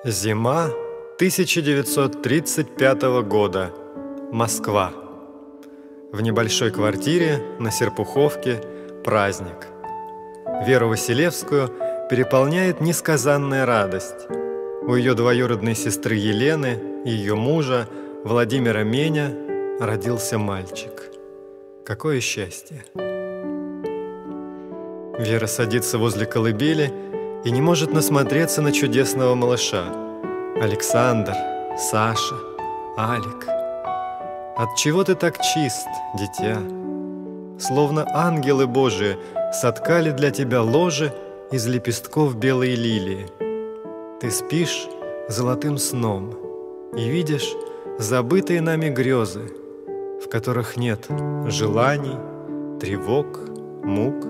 Зима 1935 года. Москва. В небольшой квартире на Серпуховке праздник. Веру Василевскую переполняет несказанная радость. У ее двоюродной сестры Елены и ее мужа Владимира Меня родился мальчик. Какое счастье! Вера садится возле колыбели и не может насмотреться на чудесного малыша. Александр, Саша, Алик. Отчего ты так чист, дитя? Словно ангелы Божии соткали для тебя ложе из лепестков белой лилии. Ты спишь золотым сном и видишь забытые нами грезы, в которых нет желаний, тревог, мук.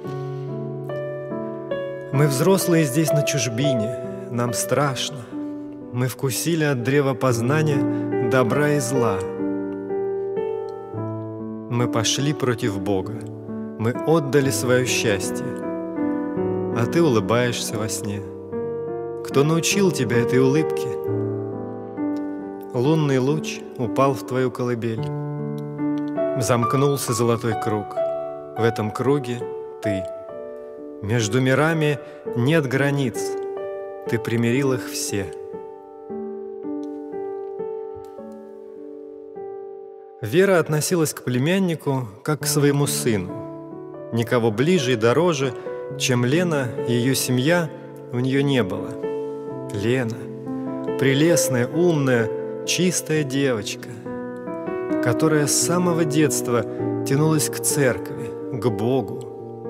Мы взрослые здесь на чужбине, нам страшно. Мы вкусили от древа познания добра и зла. Мы пошли против Бога, мы отдали свое счастье, а ты улыбаешься во сне. Кто научил тебя этой улыбке? Лунный луч упал в твою колыбель. Замкнулся золотой круг. В этом круге ты. Между мирами нет границ. Ты примирил их все. Вера относилась к племяннику как к своему сыну. Никого ближе и дороже, чем Лена и ее семья, у нее не было. Лена, прелестная, умная, чистая девочка, которая с самого детства тянулась к церкви, к Богу.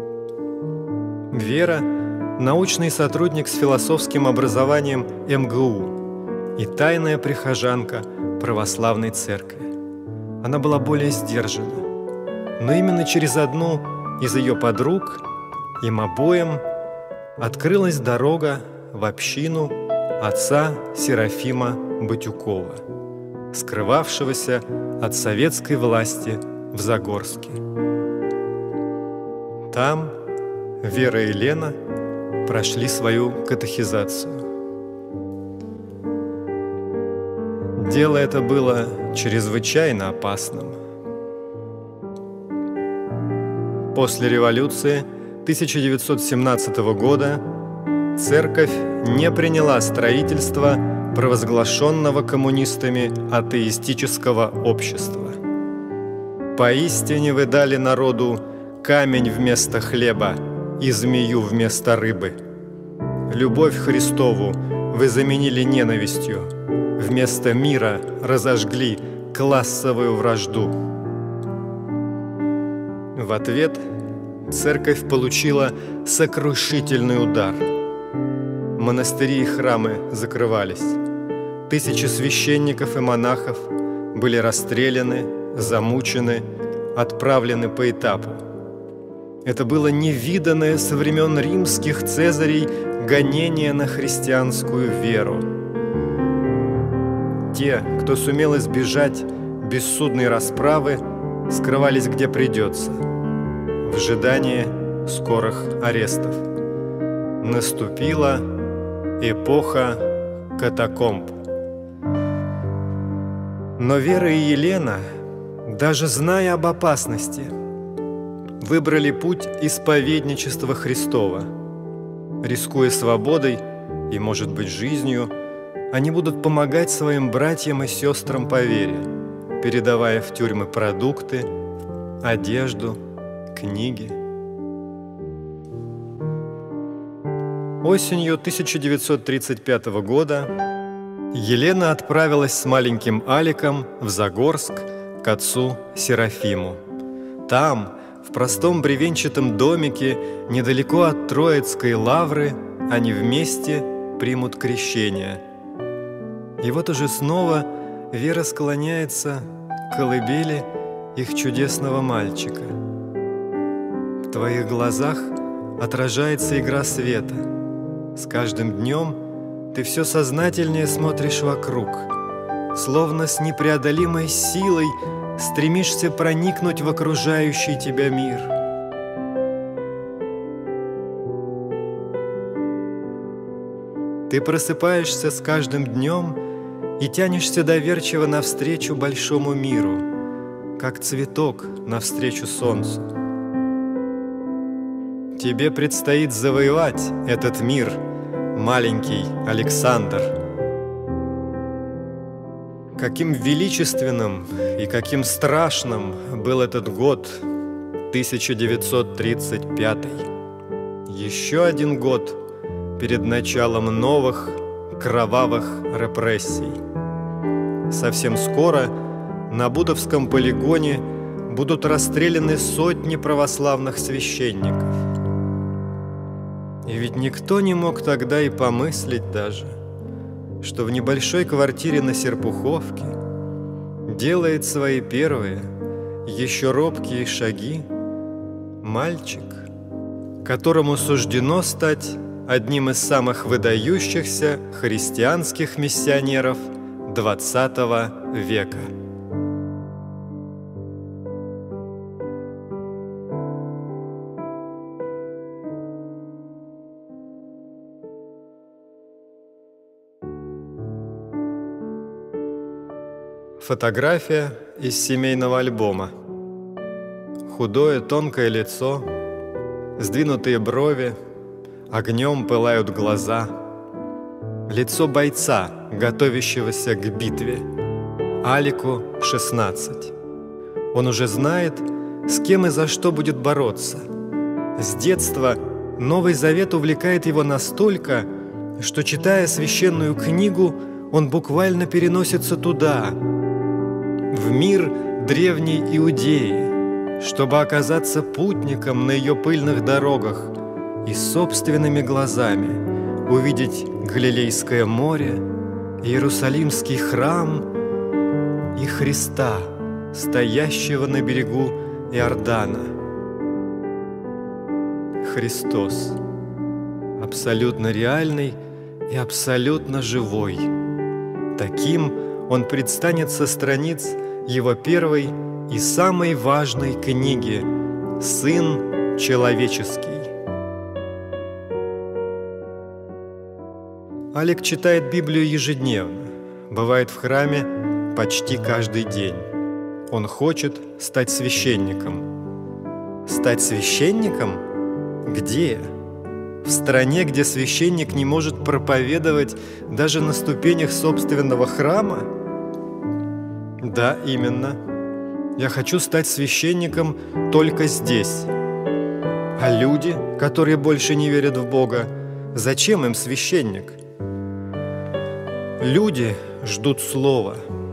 Вера – научный сотрудник с философским образованием МГУ и тайная прихожанка православной церкви. Она была более сдержана, но именно через одну из ее подруг им обоим открылась дорога в общину отца Серафима Батюкова, скрывавшегося от советской власти в Загорске. Там Вера и Лена прошли свою катехизацию. Дело это было чрезвычайно опасным. После революции 1917 года церковь не приняла строительство провозглашенного коммунистами атеистического общества. Поистине вы дали народу камень вместо хлеба и змею вместо рыбы. Любовь Христову вы заменили ненавистью, вместо мира разожгли классовую вражду. В ответ церковь получила сокрушительный удар. Монастыри и храмы закрывались. Тысячи священников и монахов были расстреляны, замучены, отправлены по этапу. Это было невиданное со времен римских цезарей гонение на христианскую веру. Те, кто сумел избежать бессудной расправы, скрывались где придется, в ожидании скорых арестов. Наступила эпоха катакомб. Но Вера и Елена, даже зная об опасности, выбрали путь исповедничества Христова. Рискуя свободой и, может быть, жизнью, они будут помогать своим братьям и сестрам по вере, передавая в тюрьмы продукты, одежду, книги. Осенью 1935 года Елена отправилась с маленьким Аликом в Загорск к отцу Серафиму. Там, в простом бревенчатом домике, недалеко от Троицкой лавры, они вместе примут крещение. И вот уже снова Вера склоняется к колыбели их чудесного мальчика. В твоих глазах отражается игра света. С каждым днем ты все сознательнее смотришь вокруг, словно с непреодолимой силой стремишься проникнуть в окружающий тебя мир. Ты просыпаешься с каждым днем и тянешься доверчиво навстречу большому миру, как цветок навстречу солнцу. Тебе предстоит завоевать этот мир, маленький Александр. Каким величественным и каким страшным был этот год, 1935. Еще один год перед началом новых кровавых репрессий. Совсем скоро на Бутовском полигоне будут расстреляны сотни православных священников. И ведь никто не мог тогда и помыслить даже, что в небольшой квартире на Серпуховке делает свои первые, еще робкие шаги мальчик, которому суждено стать одним из самых выдающихся христианских миссионеров XX века. Фотография из семейного альбома. Худое тонкое лицо, сдвинутые брови, огнем пылают глаза. Лицо бойца, готовящегося к битве. Алику 16. Он уже знает, с кем и за что будет бороться. С детства Новый Завет увлекает его настолько, что, читая священную книгу, он буквально переносится туда, в мир древней Иудеи, чтобы оказаться путником на ее пыльных дорогах и собственными глазами увидеть Галилейское море, Иерусалимский храм и Христа, стоящего на берегу Иордана. Христос, абсолютно реальный и абсолютно живой. Таким Он предстанет со страниц Его первой и самой важной книги «Сын человеческий». Алик читает Библию ежедневно, бывает в храме почти каждый день. Он хочет стать священником. Стать священником? Где? В стране, где священник не может проповедовать даже на ступенях собственного храма? Да, именно. Я хочу стать священником только здесь. А люди, которые больше не верят в Бога, зачем им священник? Люди ждут Слова.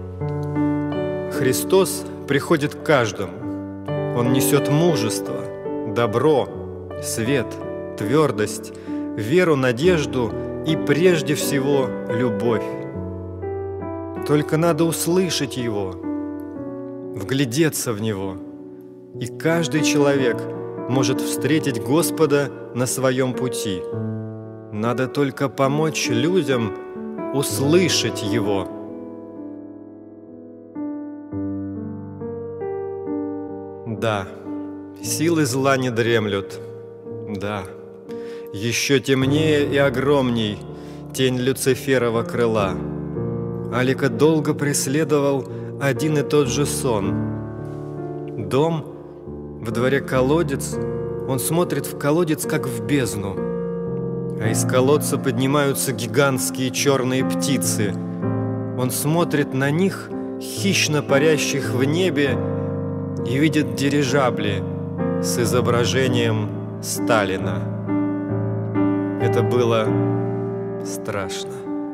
Христос приходит к каждому. Он несет мужество, добро, свет, твердость, веру, надежду и прежде всего любовь. Только надо услышать Его, вглядеться в Него, и каждый человек может встретить Господа на своем пути. Надо только помочь людям услышать Его. Да, силы зла не дремлют. Да, еще темнее и огромней тень Люциферова крыла. Алика долго преследовал один и тот же сон. Дом, в дворе колодец, он смотрит в колодец, как в бездну. А из колодца поднимаются гигантские черные птицы. Он смотрит на них, хищно парящих в небе, и видит дирижабли с изображением Сталина. Это было страшно.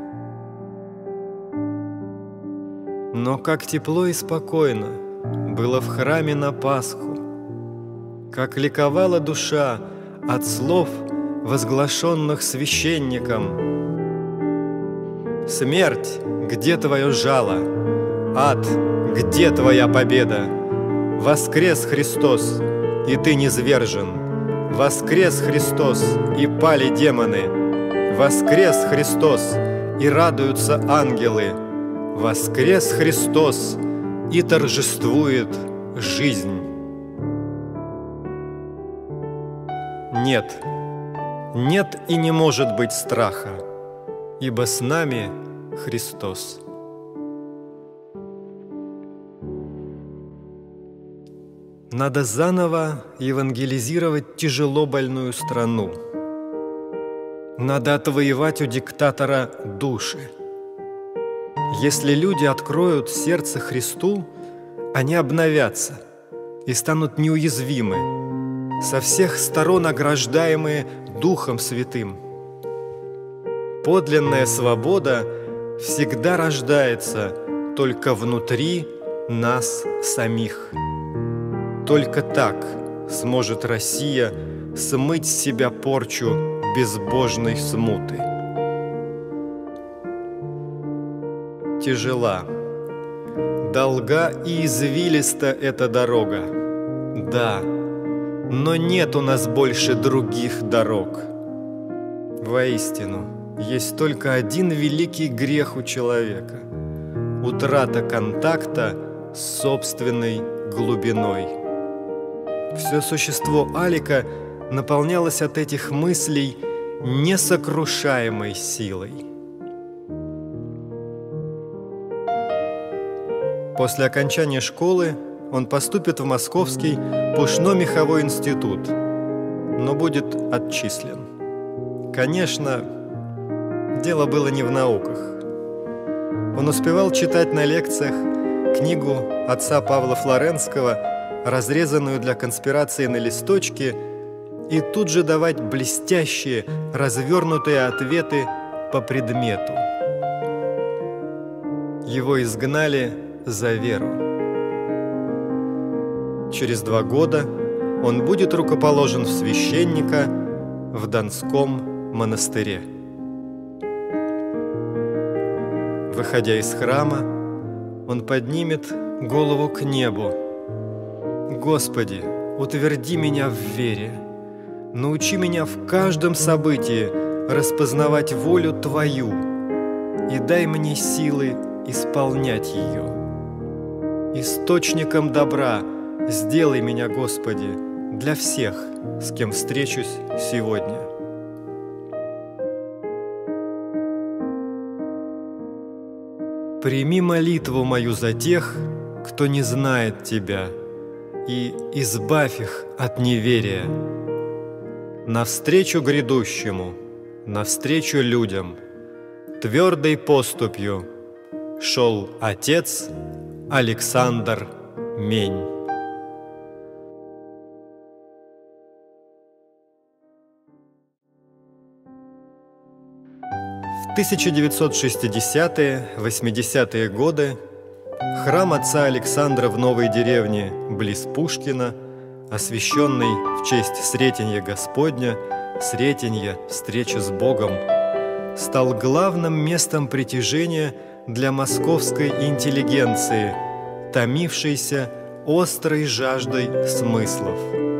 Но как тепло и спокойно было в храме на Пасху, как ликовала душа от слов, возглашенных священником. Смерть, где твое жало? Ад, где твоя победа? Воскрес Христос, и ты низвержен. Воскрес Христос, и пали демоны. Воскрес Христос, и радуются ангелы. Воскрес Христос, и торжествует жизнь. Нет, нет и не может быть страха. ибо с нами Христос. Надо заново евангелизировать тяжело больную страну. Надо отвоевать у диктатора души. Если люди откроют сердце Христу, они обновятся и станут неуязвимы, со всех сторон ограждаемые Духом Святым. Подлинная свобода всегда рождается только внутри нас самих. Только так сможет Россия смыть с себя порчу безбожной смуты. Тяжела, долга и извилиста эта дорога. Да, но нет у нас больше других дорог. Воистину, есть только один великий грех у человека – утрата контакта с собственной глубиной. Все существо Алика наполнялось от этих мыслей несокрушаемой силой. После окончания школы он поступит в Московский пушно-меховой институт, но будет отчислен. Конечно, дело было не в науках. Он успевал читать на лекциях книгу отца Павла Флоренского, разрезанную для конспирации на листочке, и тут же давать блестящие, развернутые ответы по предмету. Его изгнали за веру. Через 2 года он будет рукоположен в священника в Донском монастыре. Выходя из храма, он поднимет голову к небу. «Господи, утверди меня в вере, научи меня в каждом событии распознавать волю Твою и дай мне силы исполнять ее. Источником добра сделай меня, Господи, для всех, с кем встречусь сегодня». Прими молитву мою за тех, кто не знает Тебя, и избавь их от неверия. Навстречу грядущему, навстречу людям, твердой поступью шел отец Александр Мень. В 1960-80-е годы храм отца Александра в Новой деревне близ Пушкина, освященный в честь Сретенья Господня, Сретенья, встречи с Богом, стал главным местом притяжения для московской интеллигенции, томившейся острой жаждой смыслов.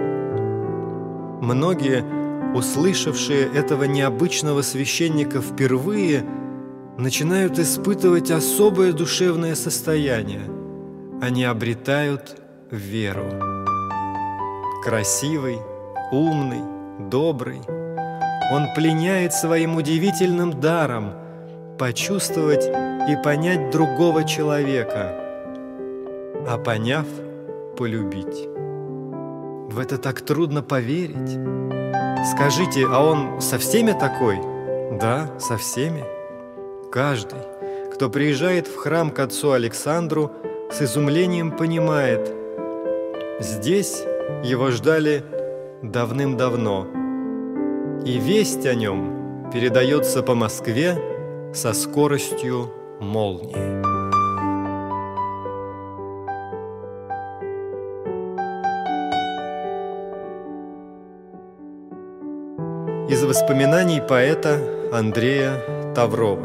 Многие, услышавшие этого необычного священника впервые, начинают испытывать особое душевное состояние. Они обретают веру. Красивый, умный, добрый, он пленяет своим удивительным даром почувствовать и понять другого человека, а поняв, полюбить. В это так трудно поверить. Скажите, а он со всеми такой? Да, со всеми. Каждый, кто приезжает в храм к отцу Александру, с изумлением понимает, здесь его ждали давным-давно, и весть о нем передается по Москве со скоростью молнии. Из воспоминаний поэта Андрея Таврова.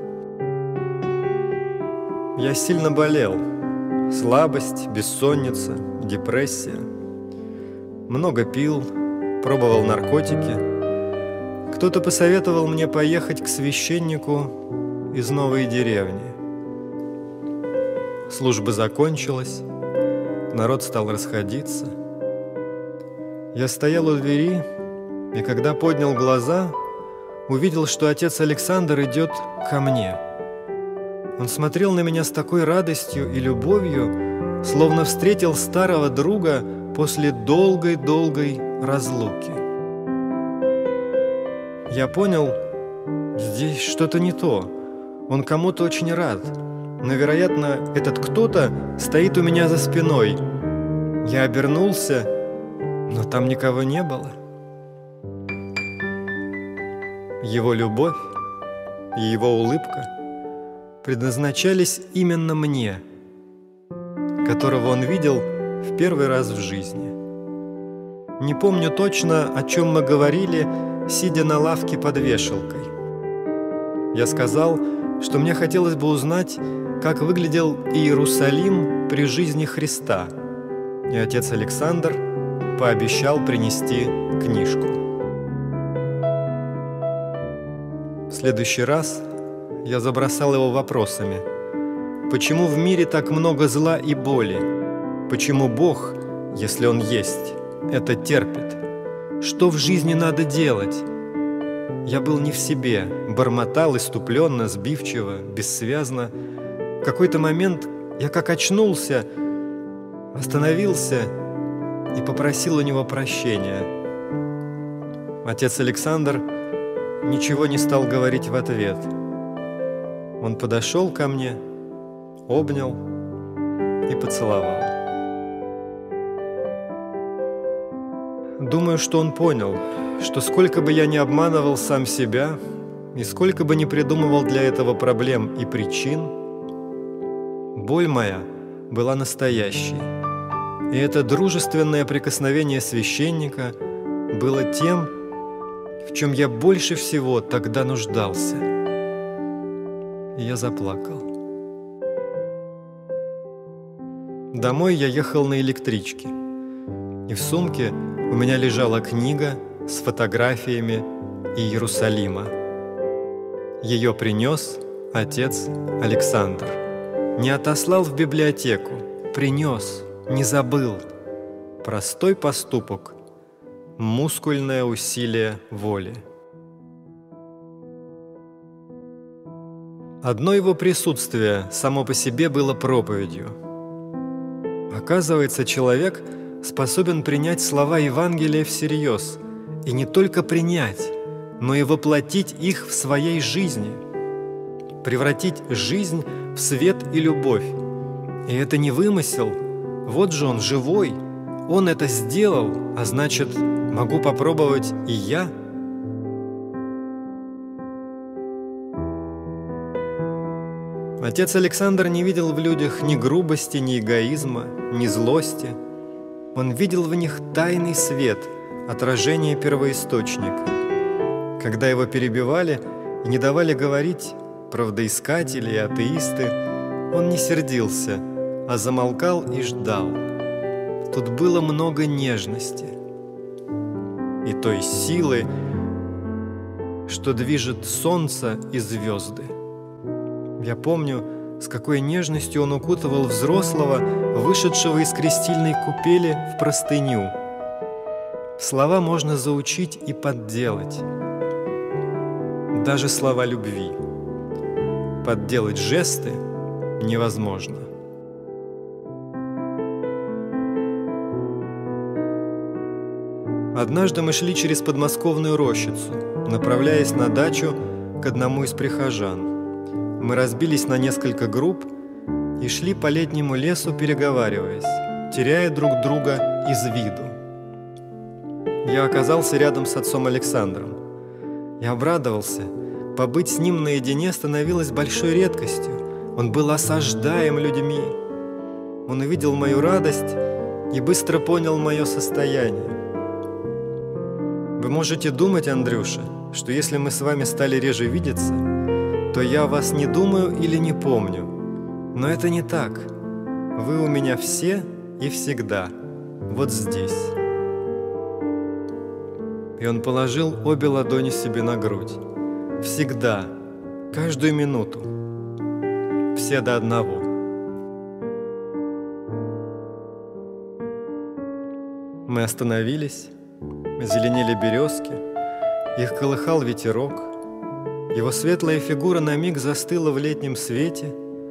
Я сильно болел. Слабость, бессонница, депрессия. Много пил, пробовал наркотики. Кто-то посоветовал мне поехать к священнику из Новой деревни. Служба закончилась, народ стал расходиться. Я стоял у двери, и когда поднял глаза, увидел, что отец Александр идет ко мне. Он смотрел на меня с такой радостью и любовью, словно встретил старого друга после долгой-долгой разлуки. Я понял, здесь что-то не то. Он кому-то очень рад, но, вероятно, этот кто-то стоит у меня за спиной. Я обернулся, но там никого не было. Его любовь и его улыбка предназначались именно мне, которого он видел в первый раз в жизни. Не помню точно, о чем мы говорили, сидя на лавке под вешалкой. Я сказал, что мне хотелось бы узнать, как выглядел Иерусалим при жизни Христа, и отец Александр пообещал принести книжку. В следующий раз я забросал его вопросами. Почему в мире так много зла и боли? Почему Бог, если Он есть, это терпит? Что в жизни надо делать? Я был не в себе, бормотал иступленно, сбивчиво, бессвязно. В какой-то момент я как очнулся, остановился и попросил у него прощения. Отец Александр ничего не стал говорить в ответ. Он подошел ко мне, обнял и поцеловал. Думаю, что он понял, что сколько бы я ни обманывал сам себя и сколько бы ни придумывал для этого проблем и причин, боль моя была настоящей. И это дружественное прикосновение священника было тем, в чем я больше всего тогда нуждался. И я заплакал. Домой я ехал на электричке, и в сумке у меня лежала книга с фотографиями Иерусалима. Ее принес отец Александр. Не отослал в библиотеку, принес, не забыл. Простой поступок, мускульное усилие воли. Одно его присутствие само по себе было проповедью. Оказывается, человек способен принять слова Евангелия всерьез, и не только принять, но и воплотить их в своей жизни, превратить жизнь в свет и любовь. И это не вымысел, вот же он живой, он это сделал, а значит, могу попробовать и я. Отец Александр не видел в людях ни грубости, ни эгоизма, ни злости. Он видел в них тайный свет, отражение первоисточника. Когда его перебивали и не давали говорить правдоискатели и атеисты, он не сердился, а замолкал и ждал. Тут было много нежности и той силы, что движет солнце и звезды. Я помню, с какой нежностью он укутывал взрослого, вышедшего из крестильной купели, в простыню. Слова можно заучить и подделать. Даже слова любви. Подделать жесты невозможно. Однажды мы шли через подмосковную рощицу, направляясь на дачу к одному из прихожан. Мы разбились на несколько групп и шли по летнему лесу, переговариваясь, теряя друг друга из виду. Я оказался рядом с отцом Александром. Я обрадовался. Побыть с ним наедине становилось большой редкостью. Он был осаждаем людьми. Он увидел мою радость и быстро понял мое состояние. Вы можете думать, Андрюша, что если мы с вами стали реже видеться, то я о вас не думаю или не помню. Но это не так. Вы у меня все и всегда. Вот здесь. И он положил обе ладони себе на грудь. Всегда. Каждую минуту. Все до одного. Мы остановились. Зеленели березки. Их колыхал ветерок. Его светлая фигура на миг застыла в летнем свете,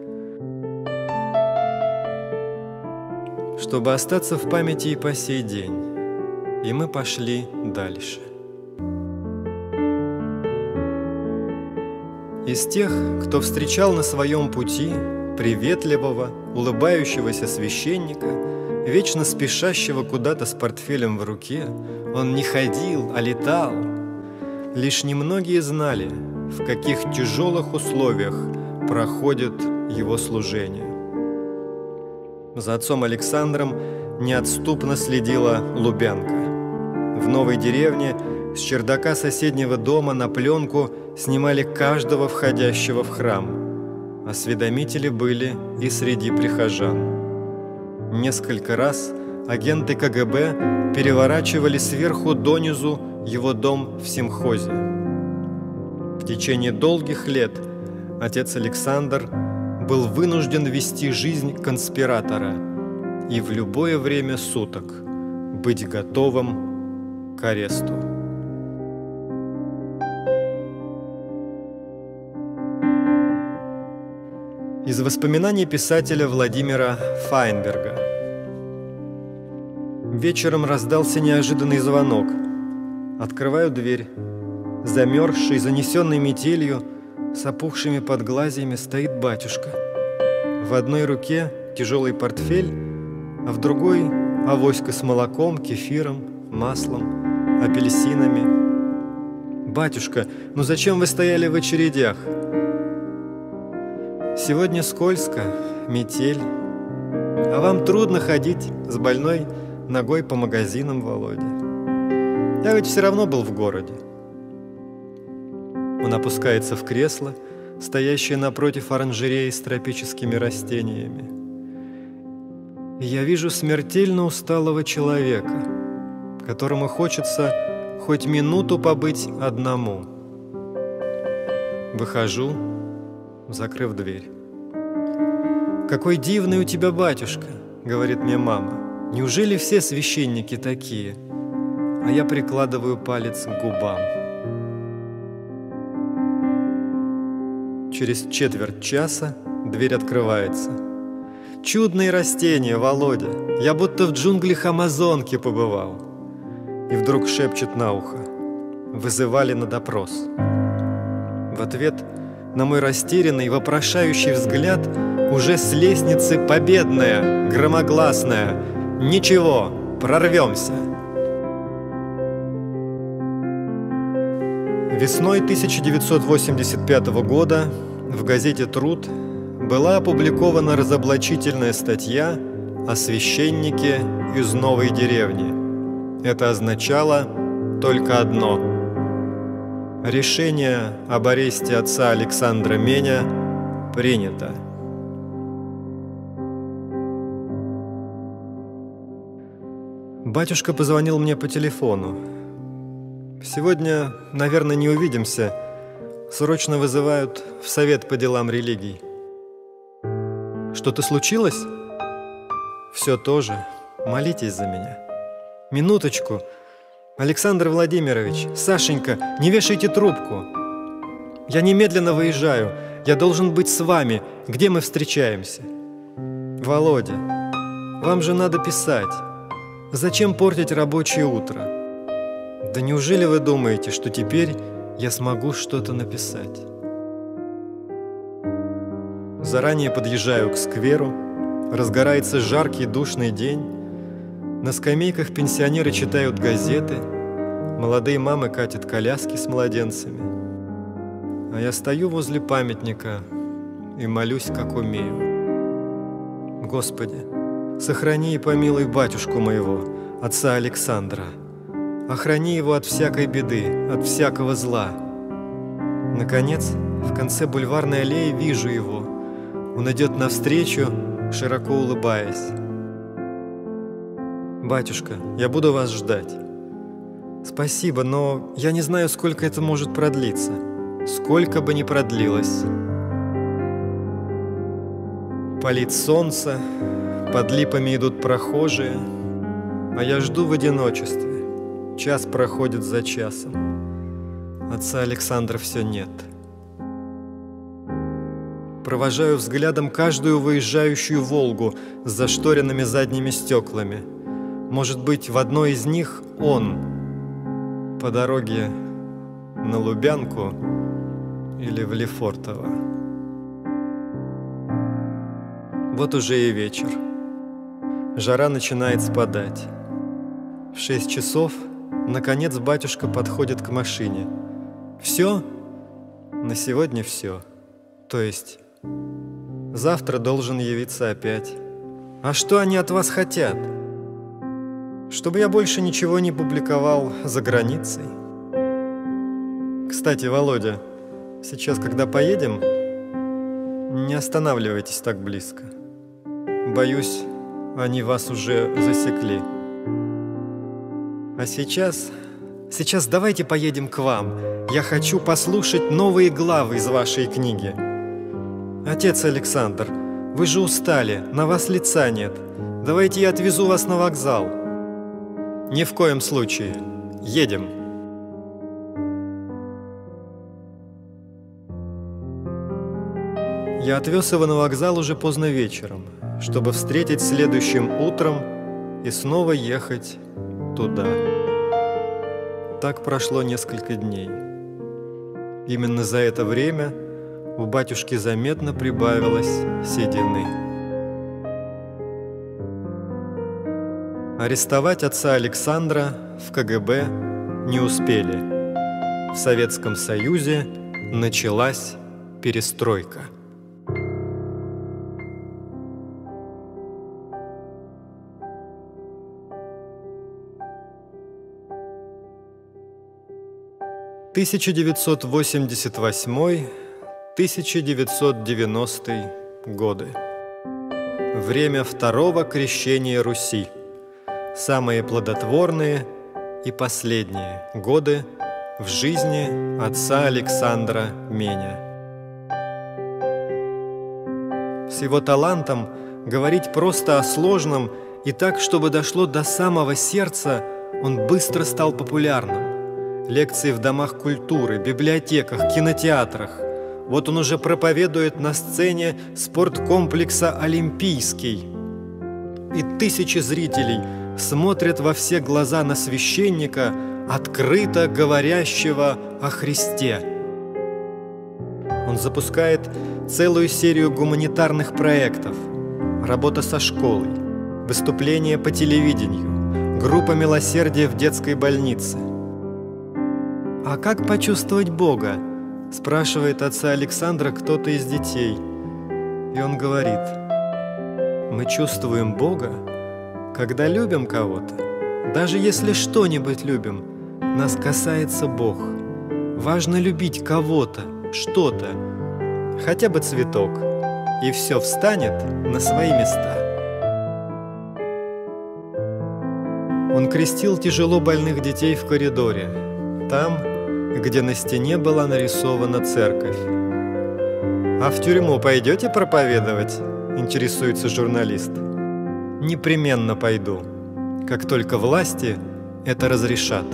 чтобы остаться в памяти и по сей день. И мы пошли дальше. Из тех, кто встречал на своем пути приветливого, улыбающегося священника, вечно спешащего куда-то с портфелем в руке, он не ходил, а летал. Лишь немногие знали, в каких тяжелых условиях проходит его служение. За отцом Александром неотступно следила Лубянка. В новой деревне с чердака соседнего дома на пленку снимали каждого входящего в храм. Осведомители были и среди прихожан. Несколько раз агенты КГБ переворачивали сверху донизу его дом в симхозе. В течение долгих лет отец Александр был вынужден вести жизнь конспиратора и в любое время суток быть готовым к аресту. Из воспоминаний писателя Владимира Файнберга. Вечером раздался неожиданный звонок. Открываю дверь. Замерзший, занесенный метелью, с опухшими подглазьями стоит батюшка. В одной руке тяжелый портфель, а в другой авоська с молоком, кефиром, маслом, апельсинами. «Батюшка, ну зачем вы стояли в очередях?» «Сегодня скользко, метель. А вам трудно ходить с больной ногой по магазинам, Володя. Я ведь все равно был в городе». Он опускается в кресло, стоящее напротив оранжереи с тропическими растениями. И я вижу смертельно усталого человека, которому хочется хоть минуту побыть одному. Выхожу, закрыв дверь. «Какой дивный у тебя батюшка», — говорит мне мама. «Неужели все священники такие?» А я прикладываю палец к губам. Через четверть часа дверь открывается. «Чудные растения, Володя! Я будто в джунглях Амазонки побывал!» И вдруг шепчет на ухо: «Вызывали на допрос». В ответ на мой растерянный, вопрошающий взгляд уже с лестницы победная, громогласная: «Ничего, прорвемся!» Весной 1985 года в газете «Труд» была опубликована разоблачительная статья о священнике из новой деревни. Это означало только одно: решение об аресте отца Александра Меня принято. Батюшка позвонил мне по телефону. «Сегодня, наверное, не увидимся. Срочно вызывают в Совет по делам религий». «Что-то случилось?» «Все то же. Молитесь за меня». «Минуточку. Александр Владимирович, Сашенька, не вешайте трубку. Я немедленно выезжаю. Я должен быть с вами. Где мы встречаемся?» «Володя, вам же надо писать. Зачем портить рабочее утро? Да неужели вы думаете, что теперь я смогу что-то написать?» Заранее подъезжаю к скверу. Разгорается жаркий душный день. На скамейках пенсионеры читают газеты. Молодые мамы катят коляски с младенцами. А я стою возле памятника и молюсь, как умею. «Господи, сохрани и помилуй батюшку моего, отца Александра. Охрани его от всякой беды, от всякого зла». Наконец, в конце бульварной аллеи вижу его. Он идет навстречу, широко улыбаясь. «Батюшка, я буду вас ждать». «Спасибо, но я не знаю, сколько это может продлиться». «Сколько бы ни продлилось». Палит солнце, под липами идут прохожие, а я жду в одиночестве. Час проходит за часом. Отца Александра все нет. провожаю взглядом каждую выезжающую «Волгу» с зашторенными задними стеклами. Может быть, в одной из них он по дороге на Лубянку или в Лефортово. Вот уже и вечер. Жара начинает спадать. В 6 часов, наконец, батюшка подходит к машине. Все? На сегодня все. То есть, завтра должен явиться опять. А что они от вас хотят? Чтобы я больше ничего не публиковал за границей. Кстати, Володя, сейчас, когда поедем, не останавливайтесь так близко. Боюсь, они вас уже засекли. А сейчас давайте поедем к вам. Я хочу послушать новые главы из вашей книги. Отец Александр, вы же устали, на вас лица нет. Давайте я отвезу вас на вокзал. Ни в коем случае. Едем. Я отвез его на вокзал уже поздно вечером, чтобы встретить следующим утром и снова ехать туда. Так прошло несколько дней. Именно за это время у батюшки заметно прибавилось седины. Арестовать отца Александра в КГБ не успели. В Советском Союзе началась перестройка. – 1988-1990 годы. Время второго крещения Руси. Самые плодотворные и последние годы в жизни отца Александра Меня. С его талантом говорить просто о сложном и так, чтобы дошло до самого сердца, он быстро стал популярным. Лекции в домах культуры, библиотеках, кинотеатрах. Вот он уже проповедует на сцене спорткомплекса «Олимпийский». И тысячи зрителей смотрят во все глаза на священника, открыто говорящего о Христе. Он запускает целую серию гуманитарных проектов. Работа со школой, выступления по телевидению, группа милосердия в детской больнице. «А как почувствовать Бога?» – спрашивает отца Александра кто-то из детей. И он говорит: «Мы чувствуем Бога, когда любим кого-то. Даже если что-нибудь любим, нас касается Бог. Важно любить кого-то, что-то, хотя бы цветок, и все встанет на свои места». Он крестил тяжело больных детей в коридоре, там, где на стене была нарисована церковь. «А в тюрьму пойдете проповедовать?» – интересуется журналист. «Непременно пойду, как только власти это разрешат».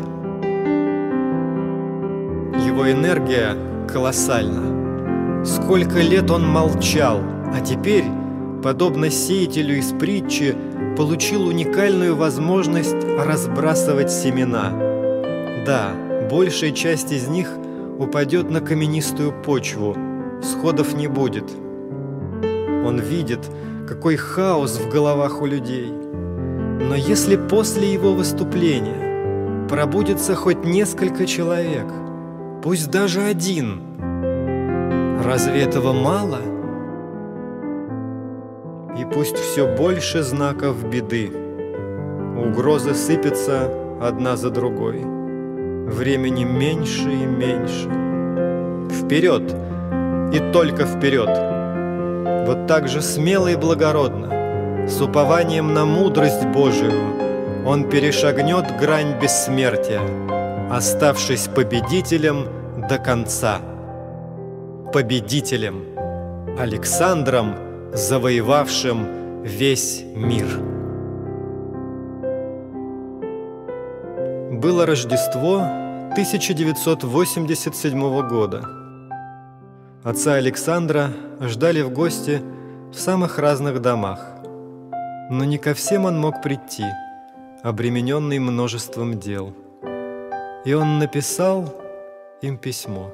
Его энергия колоссальна. Сколько лет он молчал, а теперь, подобно сеятелю из притчи, получил уникальную возможность разбрасывать семена. Да, большая часть из них упадет на каменистую почву, всходов не будет. Он видит, какой хаос в головах у людей. Но если после его выступления пробудется хоть несколько человек, пусть даже один, разве этого мало? И пусть все больше знаков беды. Угрозы сыпятся одна за другой. Времени меньше и меньше. Вперед! И только вперед! Вот так же смело и благородно, с упованием на мудрость Божию, он перешагнет грань бессмертия, оставшись победителем до конца. Победителем, Александром, завоевавшим весь мир. Было Рождество 1987 года. Отца Александра ждали в гости в самых разных домах, но не ко всем он мог прийти, обремененный множеством дел. И он написал им письмо.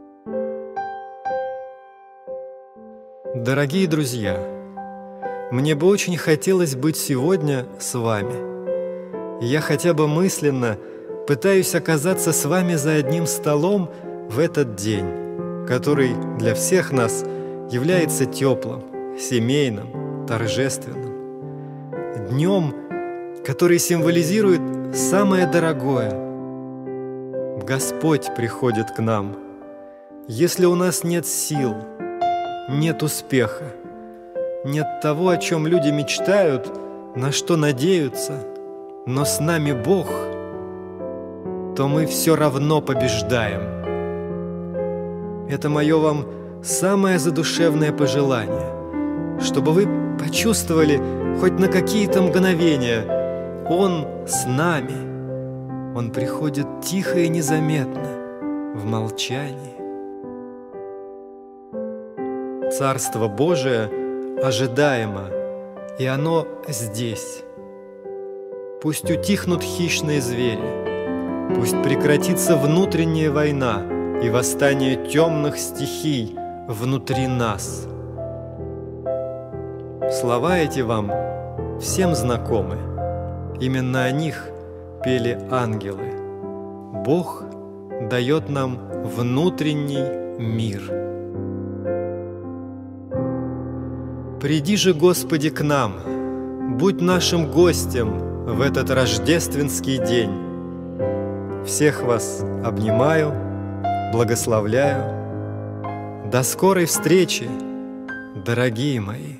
Дорогие друзья, мне бы очень хотелось быть сегодня с вами. Я хотя бы мысленно пытаюсь оказаться с вами за одним столом в этот день, который для всех нас является теплым, семейным, торжественным. Днем, который символизирует самое дорогое. Господь приходит к нам. Если у нас нет сил, нет успеха, нет того, о чем люди мечтают, на что надеются, но с нами Бог, то мы все равно побеждаем. Это мое вам самое задушевное пожелание, чтобы вы почувствовали хоть на какие-то мгновения: Он с нами. Он приходит тихо и незаметно, в молчании. Царство Божие ожидаемо, и оно здесь. Пусть утихнут хищные звери, пусть прекратится внутренняя война и восстание темных стихий внутри нас. Слова эти вам всем знакомы. Именно о них пели ангелы. Бог дает нам внутренний мир. Приди же, Господи, к нам, будь нашим гостем в этот рождественский день. Всех вас обнимаю, благословляю. До скорой встречи, дорогие мои!